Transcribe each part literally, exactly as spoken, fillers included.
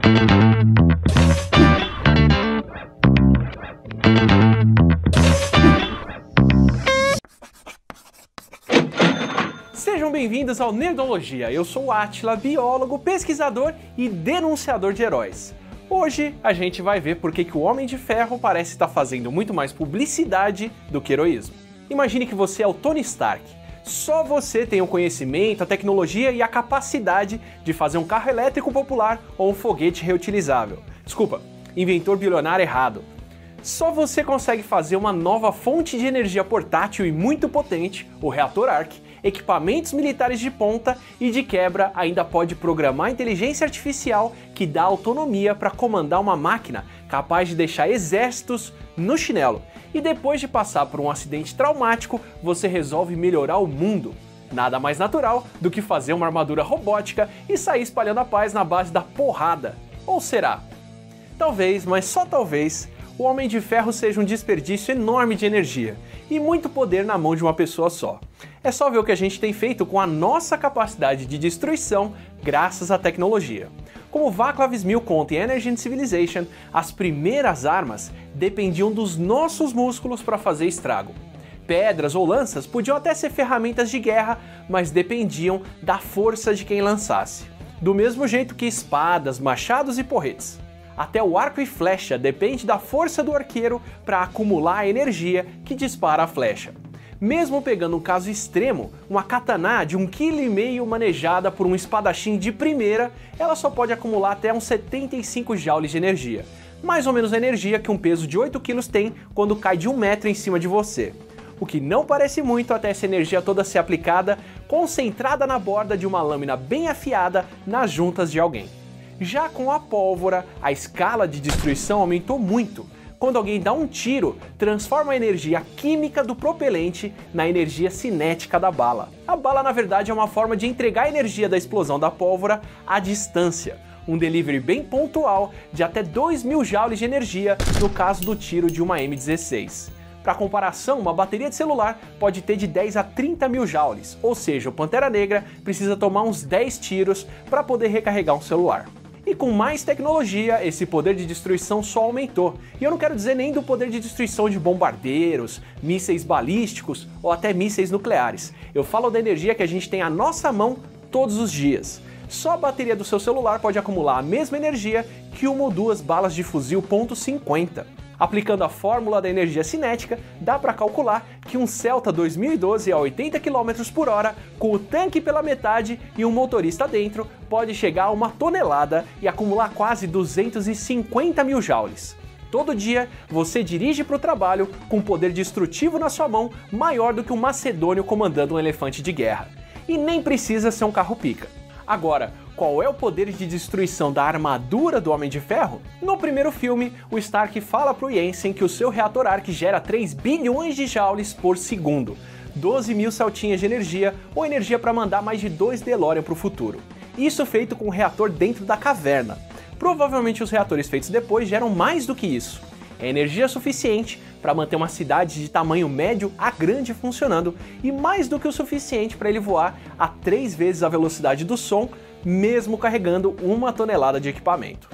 Sejam bem-vindos ao Nerdologia. Eu sou o Átila, biólogo, pesquisador e denunciador de heróis. Hoje a gente vai ver por que que o Homem de Ferro parece estar fazendo muito mais publicidade do que heroísmo. Imagine que você é o Tony Stark. Só você tem o conhecimento, a tecnologia e a capacidade de fazer um carro elétrico popular ou um foguete reutilizável. Desculpa, inventor bilionário errado. Só você consegue fazer uma nova fonte de energia portátil e muito potente, o reator Ark, equipamentos militares de ponta e, de quebra, ainda pode programar inteligência artificial que dá autonomia para comandar uma máquina capaz de deixar exércitos no chinelo. E depois de passar por um acidente traumático, você resolve melhorar o mundo. Nada mais natural do que fazer uma armadura robótica e sair espalhando a paz na base da porrada. Ou será? Talvez, mas só talvez, o Homem de Ferro seja um desperdício enorme de energia e muito poder na mão de uma pessoa só. É só ver o que a gente tem feito com a nossa capacidade de destruição graças à tecnologia. Como Vaclav Smil conta em Energy and Civilization, as primeiras armas dependiam dos nossos músculos para fazer estrago. Pedras ou lanças podiam até ser ferramentas de guerra, mas dependiam da força de quem lançasse. Do mesmo jeito que espadas, machados e porretes. Até o arco e flecha depende da força do arqueiro para acumular a energia que dispara a flecha. Mesmo pegando um caso extremo, uma katana de um vírgula cinco quilo manejada por um espadachim de primeira, ela só pode acumular até uns setenta e cinco joules de energia. Mais ou menos a energia que um peso de oito quilos tem quando cai de um metro em cima de você. O que não parece muito até essa energia toda ser aplicada, concentrada na borda de uma lâmina bem afiada nas juntas de alguém. Já com a pólvora, a escala de destruição aumentou muito. Quando alguém dá um tiro, transforma a energia química do propelente na energia cinética da bala. A bala, na verdade, é uma forma de entregar a energia da explosão da pólvora à distância. Um delivery bem pontual de até dois mil joules de energia no caso do tiro de uma M dezesseis. Para comparação, uma bateria de celular pode ter de dez a trinta mil joules, ou seja, o Pantera Negra precisa tomar uns dez tiros para poder recarregar um celular. E com mais tecnologia, esse poder de destruição só aumentou. E eu não quero dizer nem do poder de destruição de bombardeiros, mísseis balísticos ou até mísseis nucleares. Eu falo da energia que a gente tem à nossa mão todos os dias. Só a bateria do seu celular pode acumular a mesma energia que uma ou duas balas de fuzil ponto cinquenta. Aplicando a fórmula da energia cinética, dá para calcular que um Celta dois mil e doze a oitenta quilômetros por hora, com o tanque pela metade e um motorista dentro, pode chegar a uma tonelada e acumular quase duzentos e cinquenta mil joules. Todo dia, você dirige para o trabalho com um poder destrutivo na sua mão maior do que um macedônio comandando um elefante de guerra. E nem precisa ser um carro pica. Agora, qual é o poder de destruição da armadura do Homem de Ferro? No primeiro filme, o Stark fala pro Jensen que o seu reator Ark gera três bilhões de joules por segundo, doze mil saltinhas de energia ou energia para mandar mais de dois DeLorean pro futuro. Isso feito com um reator dentro da caverna. Provavelmente os reatores feitos depois geram mais do que isso. É energia suficiente para manter uma cidade de tamanho médio a grande funcionando e mais do que o suficiente para ele voar a três vezes a velocidade do som, mesmo carregando uma tonelada de equipamento.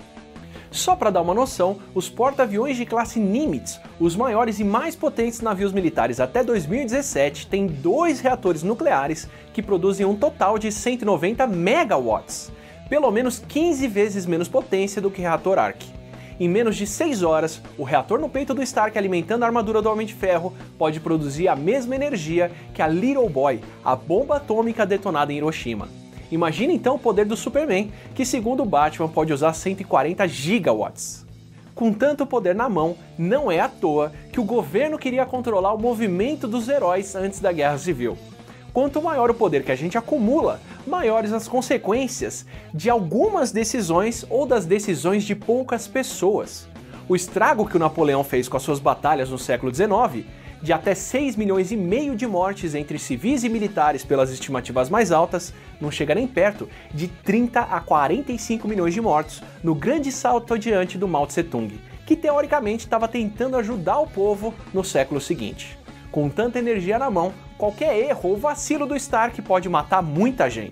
Só para dar uma noção, os porta-aviões de classe Nimitz, os maiores e mais potentes navios militares até dois mil e dezessete, têm dois reatores nucleares que produzem um total de cento e noventa megawatts, pelo menos quinze vezes menos potência do que o reator Ark. Em menos de seis horas, o reator no peito do Stark alimentando a armadura do Homem de Ferro pode produzir a mesma energia que a Little Boy, a bomba atômica detonada em Hiroshima. Imagina então o poder do Superman, que segundo o Batman pode usar cento e quarenta gigawatts. Com tanto poder na mão, não é à toa que o governo queria controlar o movimento dos heróis antes da Guerra Civil. Quanto maior o poder que a gente acumula, maiores as consequências de algumas decisões ou das decisões de poucas pessoas. O estrago que o Napoleão fez com as suas batalhas no século dezenove, de até seis milhões e meio de mortes entre civis e militares pelas estimativas mais altas, não chega nem perto de trinta a quarenta e cinco milhões de mortos no grande salto adiante do Mao Tse Tung, que teoricamente estava tentando ajudar o povo no século seguinte. Com tanta energia na mão, qualquer erro ou vacilo do Stark pode matar muita gente.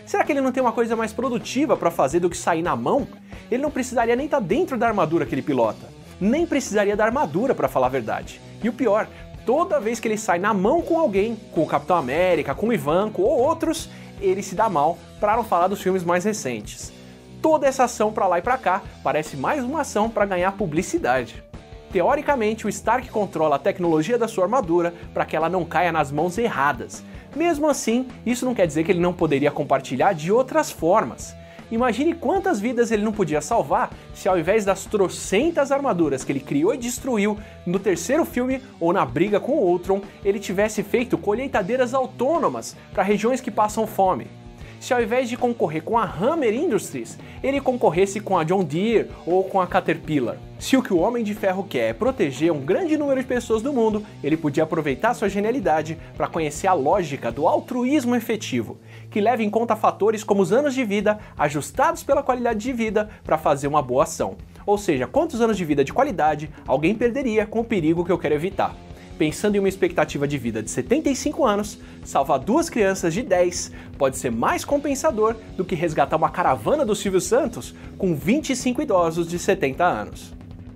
Será que ele não tem uma coisa mais produtiva para fazer do que sair na mão? Ele não precisaria nem estar dentro da armadura que ele pilota. Nem precisaria da armadura, para falar a verdade. E o pior, toda vez que ele sai na mão com alguém, com o Capitão América, com o Ivanko ou outros, ele se dá mal, para não falar dos filmes mais recentes. Toda essa ação para lá e para cá parece mais uma ação para ganhar publicidade. Teoricamente, o Stark controla a tecnologia da sua armadura para que ela não caia nas mãos erradas. Mesmo assim, isso não quer dizer que ele não poderia compartilhar de outras formas. Imagine quantas vidas ele não podia salvar se ao invés das trocentas armaduras que ele criou e destruiu no terceiro filme ou na briga com o Ultron, ele tivesse feito colheitadeiras autônomas para regiões que passam fome. Se ao invés de concorrer com a Hammer Industries, ele concorresse com a John Deere ou com a Caterpillar. Se o que o Homem de Ferro quer é proteger um grande número de pessoas do mundo, ele podia aproveitar sua genialidade para conhecer a lógica do altruísmo efetivo, que leva em conta fatores como os anos de vida ajustados pela qualidade de vida para fazer uma boa ação. Ou seja, quantos anos de vida de qualidade alguém perderia com o perigo que eu quero evitar. Pensando em uma expectativa de vida de setenta e cinco anos, salvar duas crianças de dez pode ser mais compensador do que resgatar uma caravana do Silvio Santos com vinte e cinco idosos de setenta anos.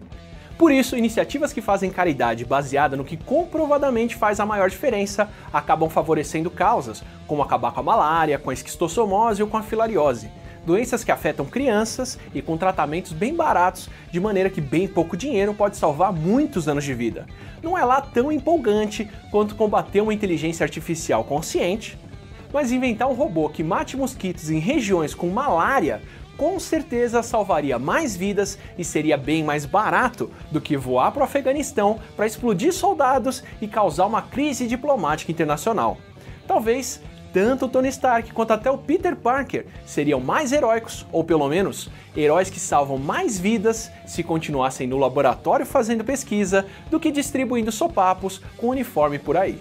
Por isso, iniciativas que fazem caridade baseada no que comprovadamente faz a maior diferença acabam favorecendo causas, como acabar com a malária, com a esquistossomose ou com a filariose. Doenças que afetam crianças e com tratamentos bem baratos, de maneira que bem pouco dinheiro pode salvar muitos anos de vida. Não é lá tão empolgante quanto combater uma inteligência artificial consciente, mas inventar um robô que mate mosquitos em regiões com malária com certeza salvaria mais vidas e seria bem mais barato do que voar para o Afeganistão para explodir soldados e causar uma crise diplomática internacional. Talvez tanto o Tony Stark quanto até o Peter Parker seriam mais heróicos, ou pelo menos, heróis que salvam mais vidas se continuassem no laboratório fazendo pesquisa do que distribuindo sopapos com uniforme por aí.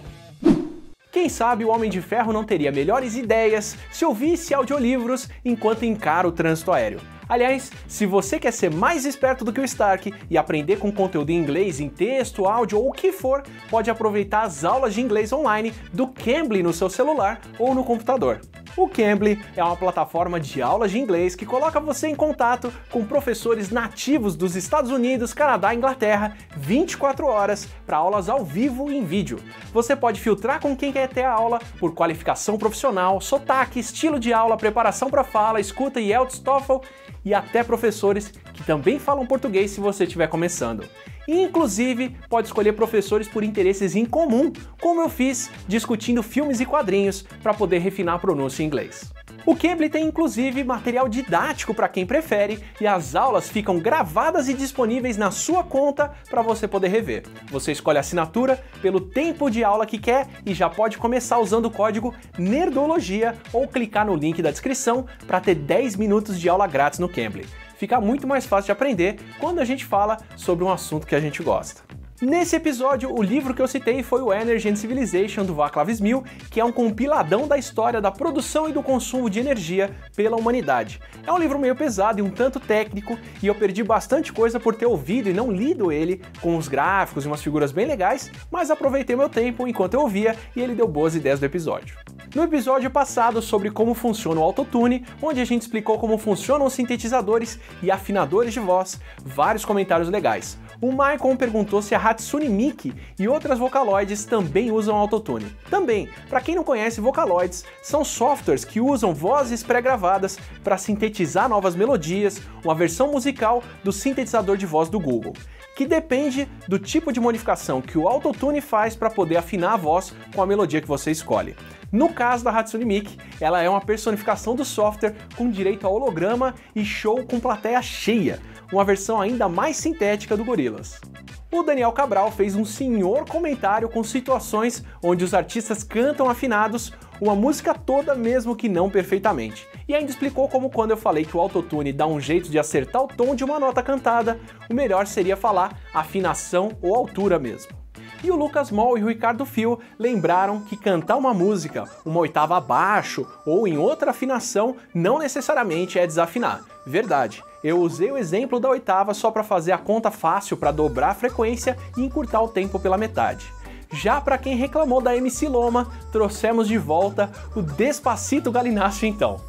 Quem sabe o Homem de Ferro não teria melhores ideias se ouvisse audiolivros enquanto encara o trânsito aéreo. Aliás, se você quer ser mais esperto do que o Stark e aprender com conteúdo em inglês, em texto, áudio ou o que for, pode aproveitar as aulas de inglês online do Cambly no seu celular ou no computador. O Cambly é uma plataforma de aulas de inglês que coloca você em contato com professores nativos dos Estados Unidos, Canadá e Inglaterra vinte e quatro horas para aulas ao vivo e em vídeo. Você pode filtrar com quem quer ter a aula por qualificação profissional, sotaque, estilo de aula, preparação para fala, escuta e I E L T S, TOEFL e até professores que também falam português se você estiver começando. E, inclusive, pode escolher professores por interesses em comum, como eu fiz discutindo filmes e quadrinhos para poder refinar a pronúncia em inglês. O Cambly tem inclusive material didático para quem prefere e as aulas ficam gravadas e disponíveis na sua conta para você poder rever. Você escolhe a assinatura pelo tempo de aula que quer e já pode começar usando o código Nerdologia ou clicar no link da descrição para ter dez minutos de aula grátis no Cambly. Fica muito mais fácil de aprender quando a gente fala sobre um assunto que a gente gosta. Nesse episódio, o livro que eu citei foi o Energy and Civilization, do Václav Smil, que é um compiladão da história da produção e do consumo de energia pela humanidade. É um livro meio pesado e um tanto técnico, e eu perdi bastante coisa por ter ouvido e não lido ele, com os gráficos e umas figuras bem legais, mas aproveitei meu tempo enquanto eu ouvia e ele deu boas ideias do episódio. No episódio passado sobre como funciona o autotune, onde a gente explicou como funcionam os sintetizadores e afinadores de voz, vários comentários legais. O Maicon perguntou se a Hatsune Miku e outras Vocaloids também usam autotune. Também, para quem não conhece, Vocaloids são softwares que usam vozes pré-gravadas para sintetizar novas melodias, uma versão musical do sintetizador de voz do Google, que depende do tipo de modificação que o autotune faz para poder afinar a voz com a melodia que você escolhe. No caso da Hatsune Miku, ela é uma personificação do software com direito a holograma e show com plateia cheia, uma versão ainda mais sintética do Gorillaz. O Daniel Cabral fez um senhor comentário com situações onde os artistas cantam afinados uma música toda mesmo que não perfeitamente. E ainda explicou como quando eu falei que o autotune dá um jeito de acertar o tom de uma nota cantada, o melhor seria falar afinação ou altura mesmo. E o Lucas Moll e o Ricardo Fio lembraram que cantar uma música uma oitava abaixo ou em outra afinação não necessariamente é desafinar. Verdade, eu usei o exemplo da oitava só para fazer a conta fácil para dobrar a frequência e encurtar o tempo pela metade. Já para quem reclamou da M C Loma, trouxemos de volta o Despacito Galináceo então.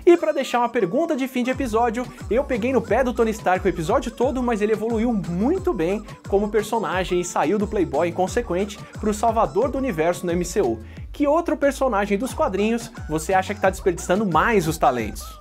E para deixar uma pergunta de fim de episódio, eu peguei no pé do Tony Stark o episódio todo, mas ele evoluiu muito bem como personagem e saiu do Playboy inconsequente para o salvador do universo no M C U. Que outro personagem dos quadrinhos você acha que está desperdiçando mais os talentos?